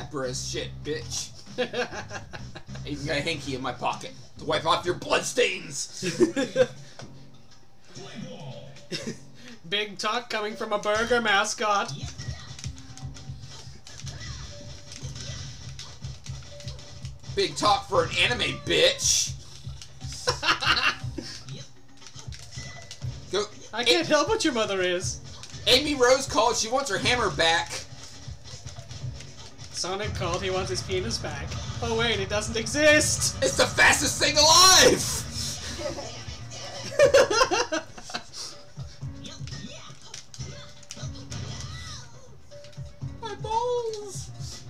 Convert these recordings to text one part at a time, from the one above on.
dapper as shit, bitch. I even got a hanky in my pocket to wipe off your bloodstains. Big talk coming from a burger mascot. Big talk for an anime, bitch. Go. I can't help what your mother is. Amy Rose called. She wants her hammer back. Sonic called. He wants his penis back. Oh wait, it doesn't exist. It's the fastest thing alive. My balls.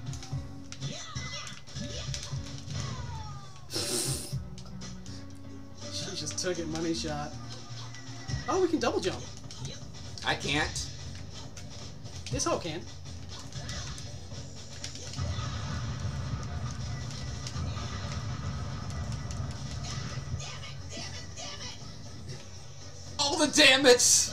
She just took it, money shot. Oh, we can double jump. I can't. This hoe can. All the damage.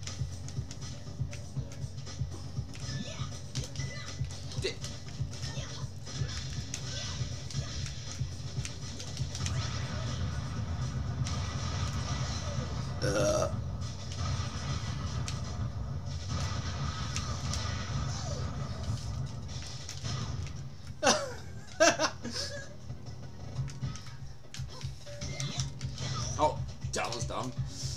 Oh, that was dumb.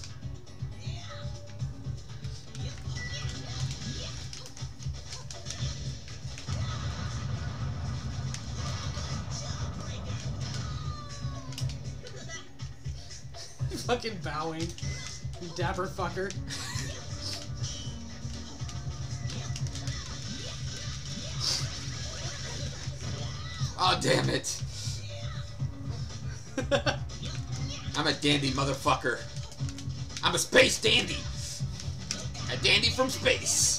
Fucking bowing. You dapper fucker. Oh, damn it. I'm a dandy motherfucker. I'm a space dandy. A dandy from space.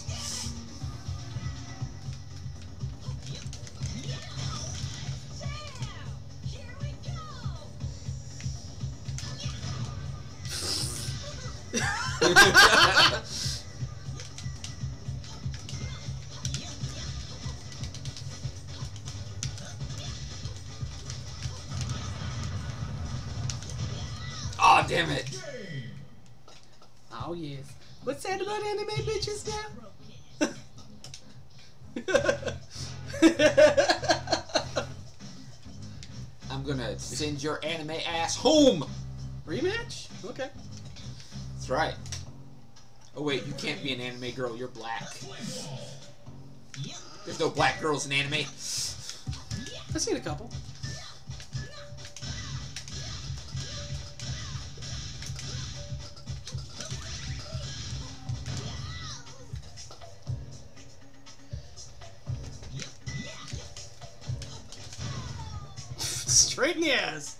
Oh, damn it. Oh, yes. What's that about anime bitches now? I'm gonna send your anime ass home. Rematch? Okay. That's right. Oh, wait, you can't be an anime girl. You're black. There's no black girls in anime. I've seen a couple. Straight in the ass.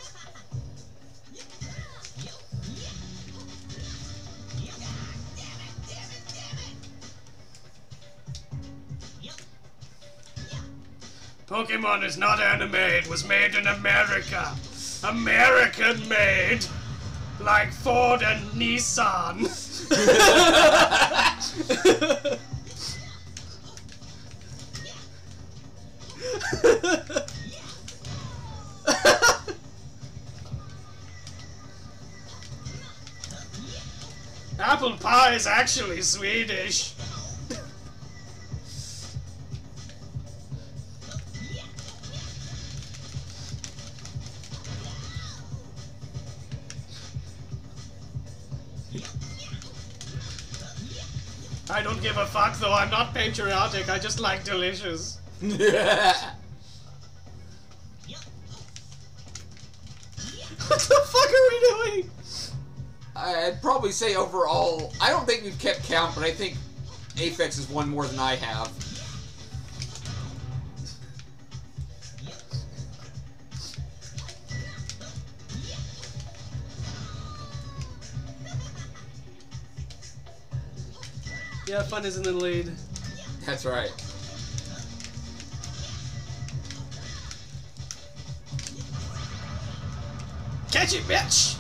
Pokemon is not anime, it was made in America. American made. Like Ford and Nissan. Apple pie is actually Swedish. I don't give a fuck though, I'm not patriotic, I just like delicious. What the fuck are we doing? I'd probably say overall, I don't think we've kept count, but I think Aphex has won more than I have. Yeah, fun is in the lead. That's right. Catch it, bitch!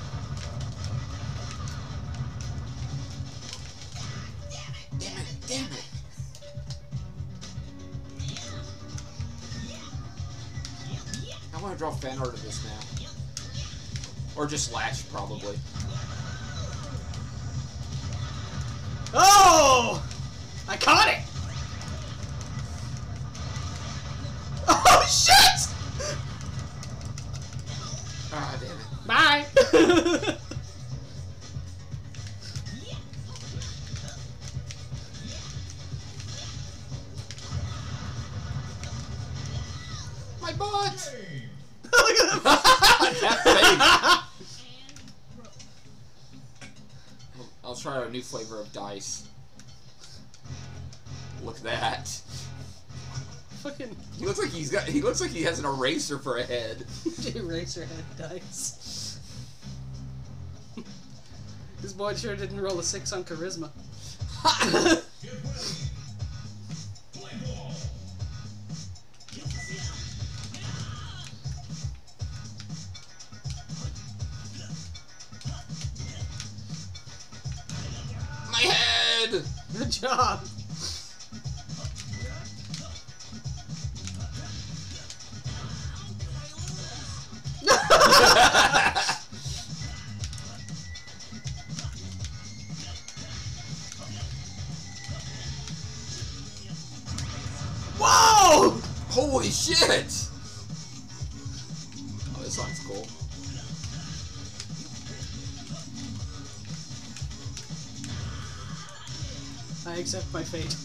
Damn it, damn it. draw fan art of this now. Or just Latch, probably. Oh! I caught it! Oh, shit! Ah, damn it. Bye! My butt! Look at That face. I'll try a new flavor of dice. Look at that. Fucking He looks like he looks like he has an eraser for a head. Eraserhead dice. This boy sure didn't roll a 6 on charisma. My head! Good job. Whoa! Holy shit! Oh, this song's cool. I accept my fate.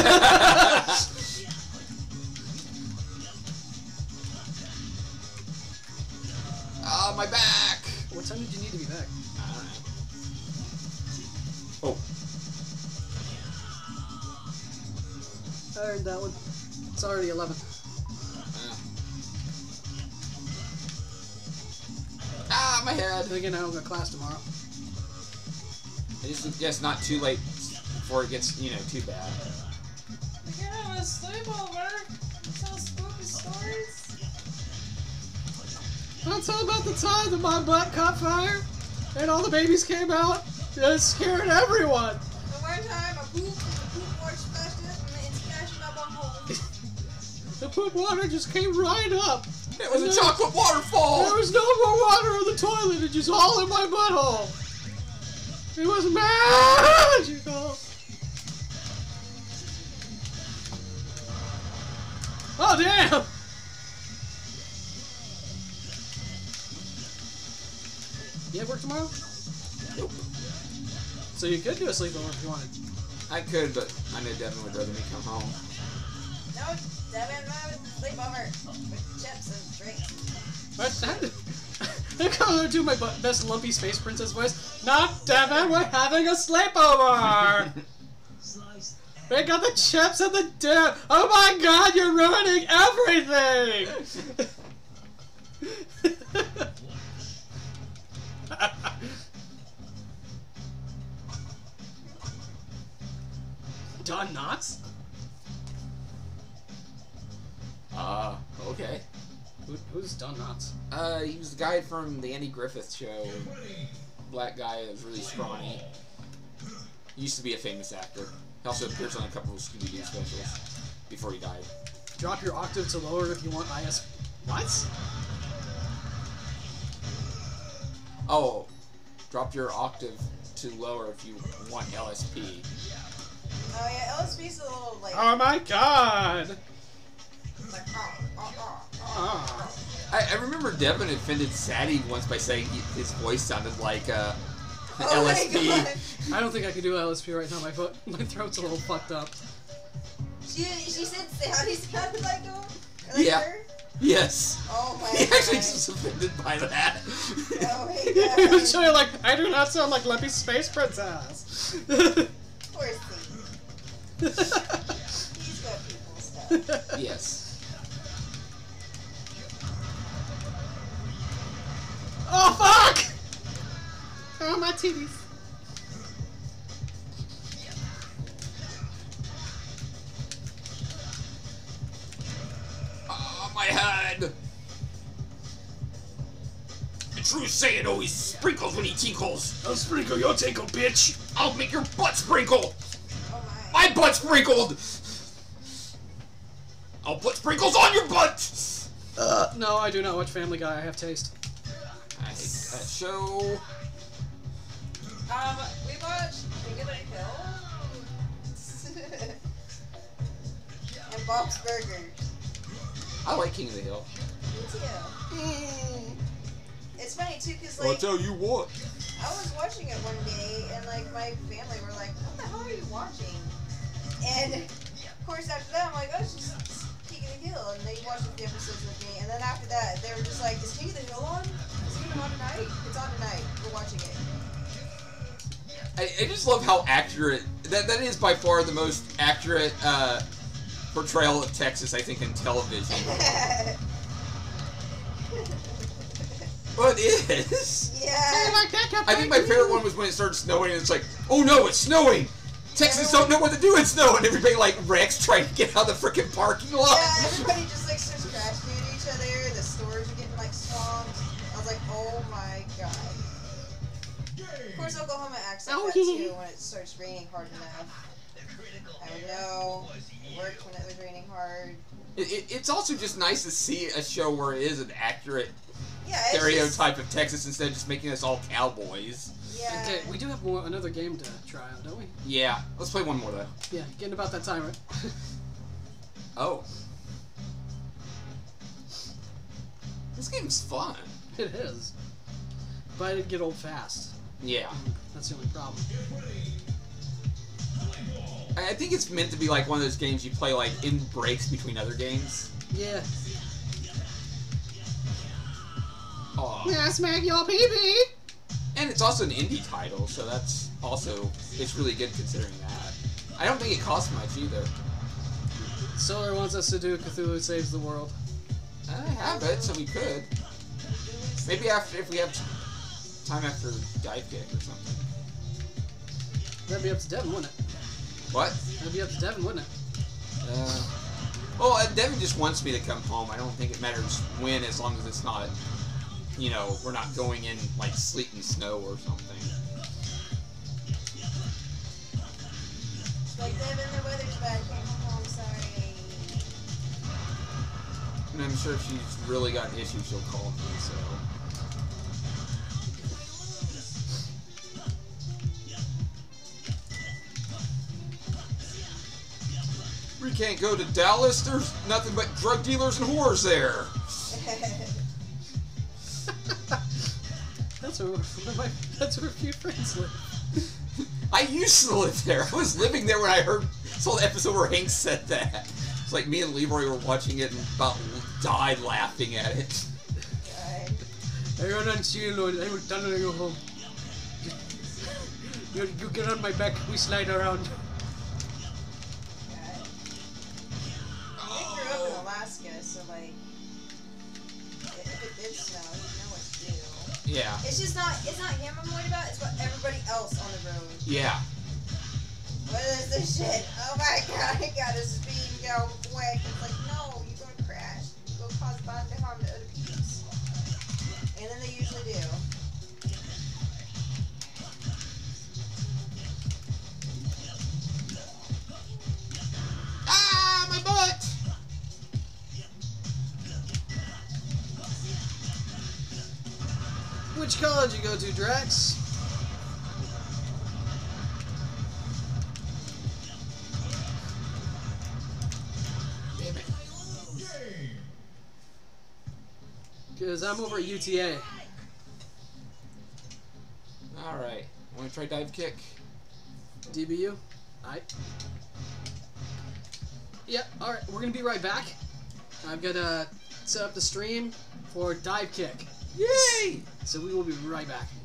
Ah, my back! What time did you need to be back? I don't know. Oh. I heard that one. It's already 11. Ah, my head! Then again, I don't go to class tomorrow. I just guess not too late before it gets, you know, too bad. I can't have a sleepover. Tell spooky stories. I'll tell about the time that my butt caught fire and all the babies came out. It scared everyone. The one time a poop water splashed it and it splashed my butthole. The poop water just came right up. It was And a there- chocolate waterfall! There was no more water in the toilet. It just all in my butthole. It was magical. Oh, damn. You have work tomorrow? Nope. So you could do a sleepover if you wanted. I could, but I know Devin would rather me come home. No, Devin and I would sleepover with chips and drinks. I can't do my best lumpy space princess voice. Not Devin, we're having a sleepover! We got the chips and the dip! Oh my god, you're ruining everything! Don Knotts? Okay. Who's Don Knotts? He was the guy from the Andy Griffith Show. Black guy that was really scrawny. He used to be a famous actor. He also appears on a couple of Scooby-Doo specials before he died. Drop your octave to lower if you want IS. What? Oh, drop your octave to lower if you want LSP. Oh yeah, LSP's a little like. Oh my god! Like I remember Devin offended Sadie once by saying his voice sounded like Oh my LSP. God. I don't think I can do LSP right now. My throat's a little fucked up. She said Sadie sounded like him. Like Yeah. her? Yes. Oh my He actually God. was offended by that. Oh my He was God. showing like, I do not sound like Lumpy Space Princess. Poor thing. He's got people stuff. Yes. Oh fuck! Oh my titties. Oh, my head. A true Saiyan always sprinkles when he tinkles. I'll sprinkle your tinkle, bitch. I'll make your butt sprinkle. Oh my. My butt sprinkled. I'll put sprinkles on your butt. No, I do not watch Family Guy. I have taste. I hate that show. We watched King of the Hill. And Bob's Burgers. I like King of the Hill. Me too. It's funny too, cause I'll like tell you what. I was watching it one day, and like my family were like, "What the hell are you watching?" And of course after that, I'm like, "Oh, it's just King of the Hill," and they watched a few episodes with me. And then after that, they were just like, "Is King of the Hill on? Is it even on tonight? It's on tonight. We're watching it." I just love how accurate that is by far the most accurate portrayal of Texas I think in television. Well, it is. Yeah. I think my favorite one was when it started snowing and it's like, oh no, it's snowing! Texans don't know what to do in snow, and everybody like wrecks trying to get out of the freaking parking lot. Yeah, everybody just like starts crashing into each other. The stores are getting like swamped. I was like, oh my god. Of course, Oklahoma acts like that too when it starts raining hard enough. I know. It worked when it was raining hard. It's also just nice to see a show where it is an accurate Yeah, it's stereotype of Texas instead of just making us all cowboys. Yeah. Okay, we do have another game to try out, don't we? Yeah, let's play one more though. Yeah, getting about that time, right? Oh. This game's fun. It is. But it'd get old fast. Yeah. That's the only problem. I think it's meant to be like one of those games you play like in breaks between other games. Yeah. Aw. Yeah, smack your pee-pee! And it's also an indie title, so that's also, it's really good considering that. I don't think it costs much either. Solar wants us to do Cthulhu Saves the World. I have it, so we could. Maybe after, if we have time after Dive Kick or something. That'd be up to Devin, wouldn't it? What? That'd be up to Devin, wouldn't it? Well, Devin just wants me to come home. I don't think it matters when, as long as it's not, you know, we're not going in like sleet and snow or something. Like, Devin, the weather's bad. Can't come home, sorry. And I'm sure if she's really got an issue, she'll call me, so. We can't go to Dallas. There's nothing but drug dealers and whores there. That's where a few friends live. I used to live there. I was living there when I saw the episode where Hank said that. It's like me and Leroy were watching it and about died laughing at it. God. I run on Cielo, I will tunnel you home. You get on my back, we slide around. I grew up in Alaska, so like, if it did snow, you know what to do. Yeah. It's just not, it's not him I'm worried about, it's what everybody else on the road. Yeah. What is this shit? Oh my god, I gotta speed and go quick. It's like, no, you're gonna crash. You're gonna cause bodily harm to other people. And then they usually do. Ah, my butt! Which college you go to, Drax? Damn it. Because I'm over at UTA. Alright. Want to try Dive Kick? DBU? Alright. Yep, alright, we're gonna be right back. I'm gonna set up the stream for Dive Kick. Yay! So we will be right back.